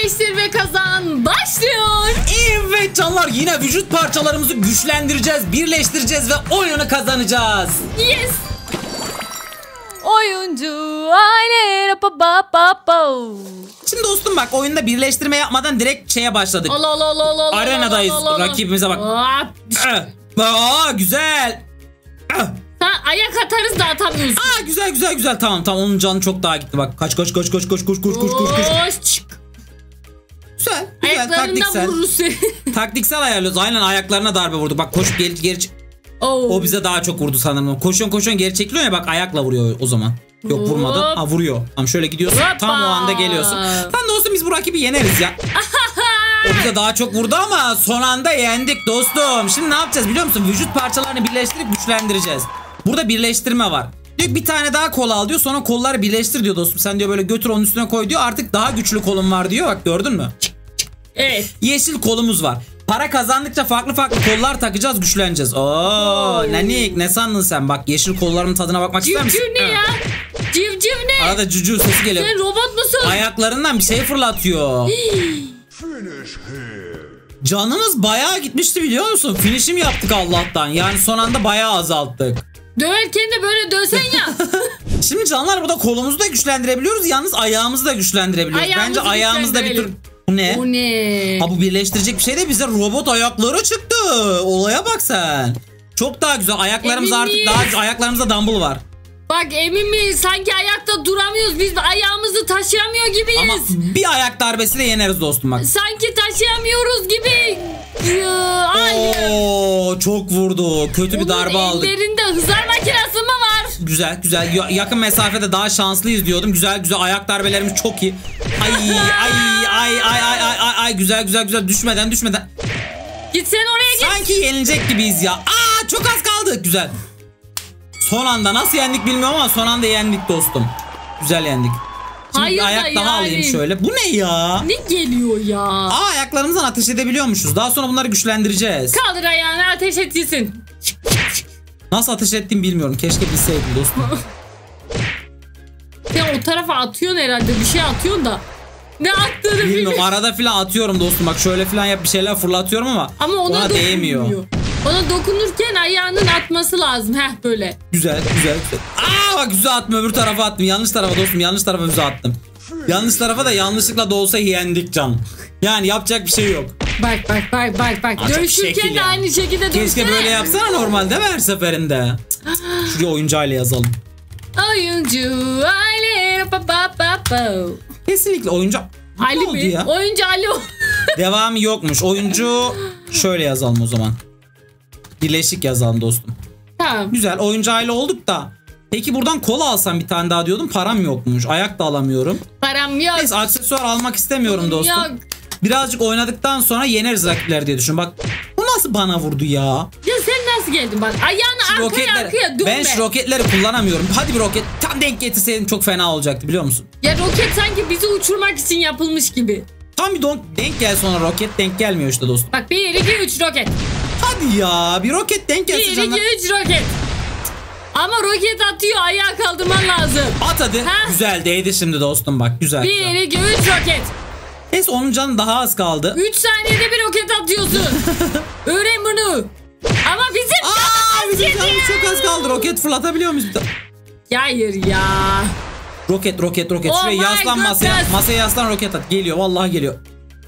Birleştir ve kazan başlıyor. Evet canlar, yine vücut parçalarımızı güçlendireceğiz, birleştireceğiz ve oyunu kazanacağız. Yes. Oyuncu aile. Şimdi dostum bak, oyunda birleştirme yapmadan direkt şeye başladık. Arenadayız. Rakibimize bak. Aa, güzel. Sen ayak atarız da atamıyorsun. Aa, güzel. Tamam. Onun canı çok daha gitti bak. Kaç. Güzel. Ayaklarından vururuz seni. Taktiksel ayarlıyoruz. Aynen, ayaklarına darbe vurdu. Bak, koşup geri O bize daha çok vurdu sanırım. Koşuyorsun geri çekiliyor ya, bak ayakla vuruyor o zaman. Yok, vurmadı. Ha, vuruyor. Tamam, şöyle gidiyorsun. Hoppa. Tam o anda geliyorsun. Tamam dostum, biz bu rakibi yeneriz ya. O bize daha çok vurdu ama son anda yendik dostum. Şimdi ne yapacağız biliyor musun? Vücut parçalarını birleştirip güçlendireceğiz. Burada birleştirme var. Diyor bir tane daha kol al diyor, sonra kolları birleştir diyor dostum. Sen diyor böyle götür onun üstüne koy diyor. Artık daha güçlü kolum var diyor. Bak, gördün mü? Evet. Yeşil kolumuz var. Para kazandıkça farklı kollar takacağız, güçleneceğiz. Nanik, ne sandın sen? Bak, yeşil kollarımın tadına bakmak ister misin? Civciv ne ya? Civciv ne? Arada cücü sesi geliyor. Sen robot musun? Ayaklarından bir şey fırlatıyor. Canımız bayağı gitmişti biliyor musun? Finish'im yaptık Allah'tan. Yani son anda bayağı azalttık. Döverken de böyle dövsen ya. Şimdi canlar, burada kolumuzu da güçlendirebiliyoruz. Yalnız ayağımızı da güçlendirebiliyoruz. Bence ayağımızda bir tür... Bu ne? O ne? Ha, bu birleştirecek bir şey de bize robot ayakları çıktı. Olaya bak sen. Çok daha güzel. Ayaklarımız Emin artık miyiz? daha, ayaklarımızda dumbbell var. Bak, emin miyiz? Sanki ayakta duramıyoruz. Biz ayağımızı taşıyamıyor gibiyiz. Ama bir ayak darbesiyle yeneriz dostum bak. Sanki taşıyamıyoruz gibi. Oo, çok vurdu. Kötü bir darbe aldık. Ellerinde hızar makinesi mi var? Güzel. Yakın mesafede daha şanslıyız diyordum. Güzel. Ayak darbelerimiz çok iyi. Ay. Güzel. Düşmeden. Git sen oraya git. Sanki yenilecek gibiyiz ya. Aa, çok az kaldı. Güzel. Son anda nasıl yendik bilmiyorum ama son anda yendik dostum. Güzel yendik. Şimdi Hayır bir ayak daha alayım şöyle. Bu ne ya? Ne geliyor ya? Ayaklarımızdan ateş edebiliyormuşuz. Daha sonra bunları güçlendireceğiz. Kaldır ayağını, ateş etsin. Nasıl ateş ettiğimi bilmiyorum. Keşke bilseydim dostum. Sen o tarafa atıyorsun herhalde. Bir şey atıyorsun da. Ne attığını bilmiyorum. Arada filan atıyorum dostum. Bak, şöyle filan bir şeyler fırlatıyorum ama ona değmiyor. Ona dokunurken ayağının atması lazım. Heh, böyle. Güzel. Aa, bak, güzel attım, öbür tarafa attım. Yanlış tarafa dostum. Yanlış tarafa füze attım. Yanlış tarafa da yanlışlıkla da olsa yendik can. Yani yapacak bir şey yok. Bak. Dövüşürken de aynı şekilde dövüşsene. Keşke böyle yapsana normalde her seferinde. Şuraya oyuncu aile yazalım. Oyuncu aile. Kesinlikle oyuncu. Ali mi? Ya? Oyuncu Ali. Devamı yokmuş. Oyuncu şöyle yazalım o zaman. Birleşik yazalım dostum. Tamam. Güzel, oyuncu aile olduk da. Peki buradan kola alsam bir tane daha diyordum. Param yokmuş. Ayak da alamıyorum. Param yok. Neyse, aksesuar almak istemiyorum dostum. Yok. Birazcık oynadıktan sonra yeneriz rakipler diye düşün. Bak, bu nasıl bana vurdu ya? Ya sen nasıl geldin bak? Ayağını arkaya dönme. Ben şu roketleri kullanamıyorum. Hadi bir roket tam denk getirseydin çok fena olacaktı biliyor musun? Ya roket sanki bizi uçurmak için yapılmış gibi. Tam bir denk gel, sonra roket denk gelmiyor işte dostum. Bak, 1 2 3 roket. Hadi ya, bir roket denk gelse 1 2 3 roket. Ama roket atıyor, ayağa kaldırman lazım. At hadi. Ha? Güzel değdi şimdi dostum bak, güzel. 1 2 3 roket. Neyse, onun canı daha az kaldı. 3 saniyede bir roket atıyorsun. Öğren bunu. Ama bizim canımız çok az kaldı. Roket fırlatabiliyor muyuz? Hayır ya. Roket. Oh, şuraya yaslan masaya. Masaya yaslan, roket at. Geliyor, vallahi geliyor.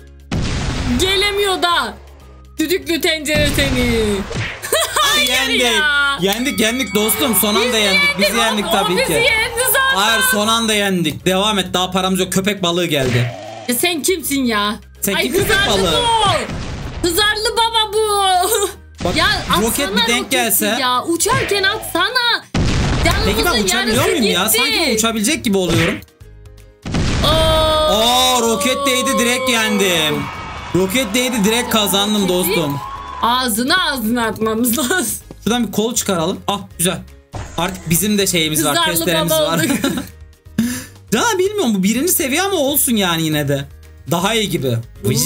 Gelemiyor da. Düdüklü tencere seni. Hayır ya. Yendik dostum. Son anda yendik. Biz yendik tabii ki. Bizi yendi zaten. Hayır, son anda yendik. Devam et, daha paramız yok. Köpek balığı geldi. Ya sen kimsin ya? Sen kim köpek balığı? Bu. Hızarlı baba bu. Bak, ya roket bir denk gelse. Ya uçarken atsana. Peki ben uçabiliyor muyum ya? Sanki uçabilecek gibi oluyorum. Roket değdi, direkt yendim. Roket değdi, direkt kazandım dostum. Ağzına atmamız lazım. Şuradan bir kol çıkaralım. Ah, güzel. Artık bizim de şeyimiz var, testlerimiz var. Ya bilmiyorum, bu 1. seviye ama olsun yani yine de. Daha iyi gibi.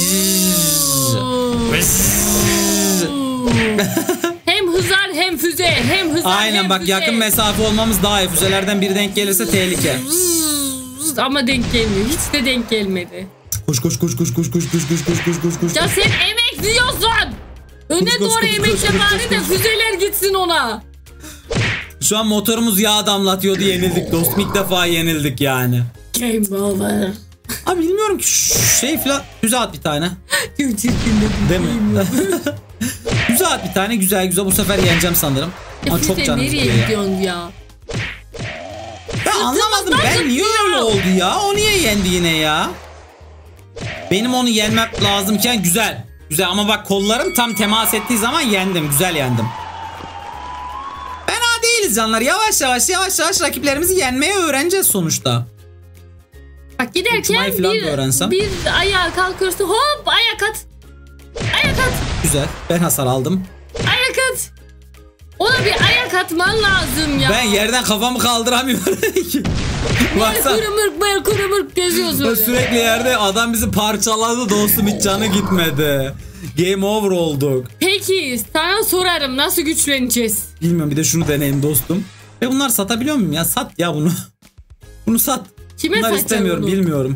Hem hızar hem füze, hem hızar aynen hem bak füze. Yakın mesafe olmamız daha iyi. Füzelerden biri denk gelirse tehlike. Ama denk gelmiyor. Hiç de denk gelmedi. Koş koş koş koş koş koş koş koş koş koş koş koş. Ya sen emekliyorsun. Öne Koş, koş, doğru koş, koş, emekle koş, bari koş, de koş. füzeler gitsin ona. Şu an motorumuz yağ damlatıyordu, yenildik dostum. İlk defa yenildik yani. Game over. Abi bilmiyorum ki şey falan. Füze at bir tane. Çok çirkin de. Değil mi? Füze at bir tane, güzel güzel, bu sefer yeneceğim sanırım. Ama çok canım nereye istiyor ya. gidiyorsun ya? Ben anlamadım, ben niye öyle oldu ya? O niye yendi yine ya? Benim onu yenmem lazımken güzel. Güzel ama bak kollarım tam temas ettiği zaman yendim. Güzel yendim. Fena değiliz canlar. Yavaş yavaş rakiplerimizi yenmeye öğreneceğiz sonuçta. Bak giderken Uçmayı falan da öğrensem. bir ayağa kalkıyorsun, hop ayak at. Ayak at. Güzel. Ben hasar aldım. Ayak at. Ona bir ayak atman lazım ya. Ben yerden kafamı kaldıramıyorum. Baksana. Kuru mırk geziyorsun. Ben sürekli yerde, adam bizi parçaladı dostum, hiç canı gitmedi. Game over olduk. Peki sana sorarım, nasıl güçleneceğiz? Bilmiyorum, bir de şunu deneyim dostum. Ve bunlar satabiliyor muyum ya? Sat ya bunu. Bunu sat. Kime Bunlar satacağım istemiyorum, bunu? bilmiyorum.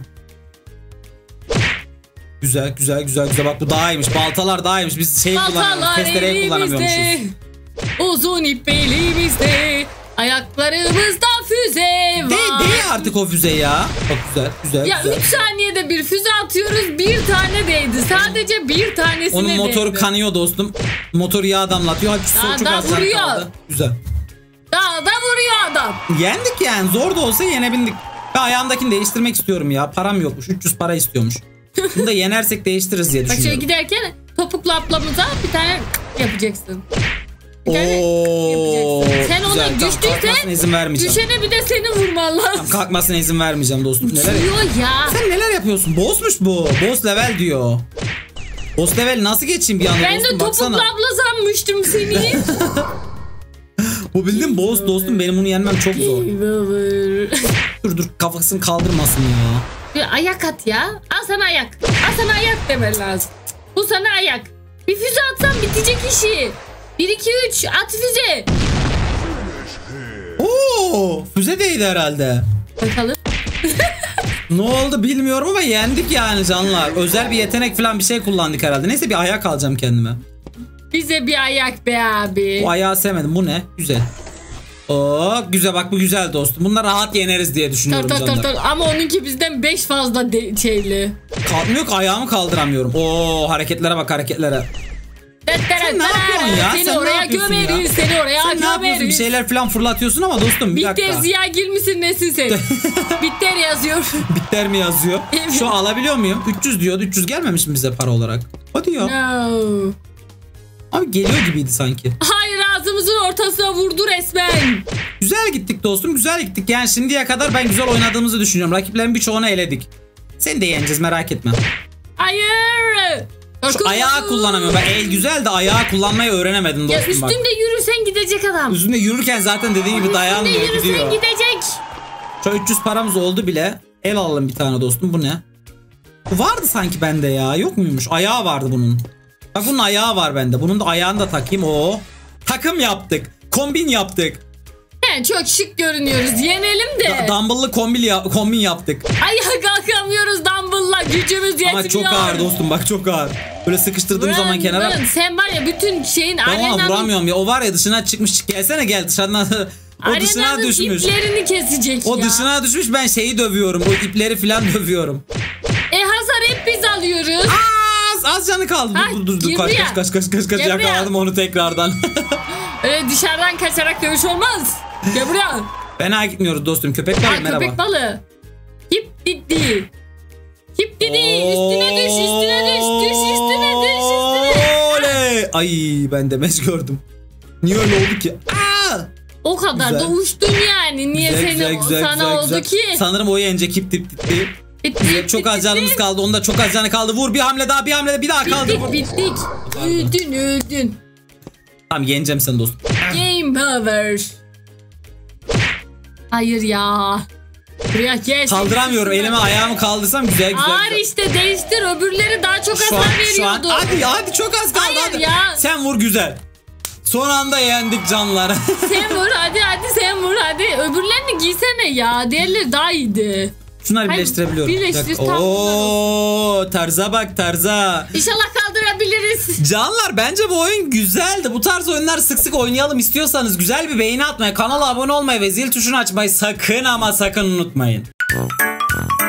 Güzel. Bak bu daha iyiymiş. Baltalar daha iyiymiş. Biz şeyi kullanamıyoruz. Baltalar Testereyi kullanamıyormuşuz. elimizde, uzun ip elimizde, ayaklarımızda füze var. Değil artık o füze ya. Bak güzel. Ya 3 saniyede bir füze atıyoruz, bir tane değdi. Sadece bir tanesine Onun motoru değdi. kanıyor dostum. Motoru yağ damlatıyor. Hadi çok Daha az canı vuruyor. kaldı. Güzel. Daha da vuruyor adam. Yendik yani. Zor da olsa yenebildik. Ben ayağımdakini değiştirmek istiyorum ya. Param yokmuş. 300 para istiyormuş. Bunu da yenersek değiştiririz diye Bak şöyle düşünüyorum. giderken topuklu ablamıza bir tane yapacaksın. Bir tane Oo, yapacaksın. Sen güzel. ona Tamam, kalkmasına düştüysen izin vermeyeceğim. düşene bir de seni vurman lazım. Tamam, kalkmasına izin vermeyeceğim dostum. Neler Uçuyor ya. Sen neler yapıyorsun? Boss'muş bu. Boss level diyor. Boss level nasıl geçeyim bir anda Ben de dostum, topuklu baksana. abla sanmıştım seni. Bu bildiğin boss dostum, benim bunu yenmem çok zor. Dur kafasını kaldırmasın ya. Bir ayak at ya. Al sana ayak. Al sana ayak demen lazım. Bu sana ayak. Bir füze atsan bitecek işi. 1 2 3 at füze. Oo, füze değdi herhalde. Bakalım. Ne oldu bilmiyorum ama yendik yani canlar. Özel bir yetenek falan bir şey kullandık herhalde. Neyse bir ayak alacağım kendime. Bize bir ayak be abi. Bu ayağı sevmedim. Bu ne? Güzel. Oo, güzel bak, bu güzel dostum. Bunlar rahat yeneriz diye düşünüyorum canlar. Ama onunki bizden 5 fazla şeyli. Kalkmıyor ki, ayağımı kaldıramıyorum. Oo, hareketlere bak, hareketlere. Sen ne yapıyorsun ya? Seni Sen ne oraya yapıyorsun gömeriz. ya? Seni oraya Sen ne yapıyorsun? Bir gömeriz. şeyler falan fırlatıyorsun ama dostum bir Bitter dakika. Ziyagil misin nesin sen? Bitter yazıyor. Bitter mi yazıyor? Evet. Şu an alabiliyor muyum? 300 diyordu. 300 gelmemiş mi bize para olarak? Hadi ya. No. Abi geliyor gibiydi sanki. Hayır, ağzımızın ortasına vurdu resmen. Güzel gittik dostum, güzel gittik. Yani şimdiye kadar ben güzel oynadığımızı düşünüyorum. Rakiplerin birçoğunu eledik. Seni de yeneceğiz, merak etme. Hayır. Şu ayağı kullanamıyorum. Ben el güzel de ayağı kullanmayı öğrenemedim Ya dostum bak. üstünde yürürsen gidecek adam. Üstünde yürürken zaten dediğin gibi dayanmıyor, Üstünde yürürsen gidiyor. gidecek. Şu 300 paramız oldu bile. El alalım bir tane dostum. Bu ne? Bu vardı sanki bende ya. Yok muymuş? Ayağı vardı bunun. Bak bunun ayağı var bende. Bunun da ayağını da takayım. Oo. Takım yaptık. Kombin yaptık. He, çok şık görünüyoruz. Yenelim de. Dumbbell'lı kombin yaptık. Ayağa kalkamıyoruz dumbbell'la. Gücümüz yetmiyor. Ama çok ağır dostum, bak çok ağır. Böyle sıkıştırdığım zaman kenara. Sen var ya bütün şeyin Ben ona arenanın vuramıyorum ya. O var ya dışına çıkmış. Gelsene gel dışarıdan. O dışına düşmüş. iplerini kesecek O ya. dışına düşmüş, ben şeyi dövüyorum. O ipleri falan dövüyorum. Hasar hep biz alıyoruz. Az canı kaldı. Ha, Dur. gel buraya. Kaç. Gel Yakaladım buraya. onu tekrardan. Öyle dışarıdan kaçarak dövüş olmaz. Gel buraya. Fena gitmiyoruz dostum. Köpek balığı merhaba. Köpek balığı. Hip didi. Hip didi. Üstüne düş. Düş üstüne. Oley. Ay ben demeç gördüm. Niye öyle oldu ki? O kadar Güzel. da uçtun yani. Niye sana oldu ki? Sanırım o yenecek, hip dip. Çok az canımız kaldı. Onda çok az canı kaldı. Vur bir hamle daha, bir daha kaldı. Bittik. Öldün. Tamam yeneceğim seni dostum. Game over. Hayır ya. Buraya gel. Kaldıramıyorum. Elime ayağımı kaldırsam güzel. Ağır işte, değiştir. Öbürleri daha çok hasar veriyordu. Hadi çok az kaldı. Hayır hadi. ya. Sen vur güzel. Son anda yendik canlar. Sen vur hadi sen vur hadi. Öbürlerini giysene ya. Diğerleri daha iyiydi. Şunları Hayır, birleştirebiliyorum. birleştir, Bir dakika. tam Oo, Tarza bak tarza. İnşallah kaldırabiliriz. Canlar bence bu oyun güzeldi. Bu tarz oyunlar sık sık oynayalım istiyorsanız güzel bir beğeni atmayı, kanala abone olmayı ve zil tuşunu açmayı sakın ama sakın unutmayın.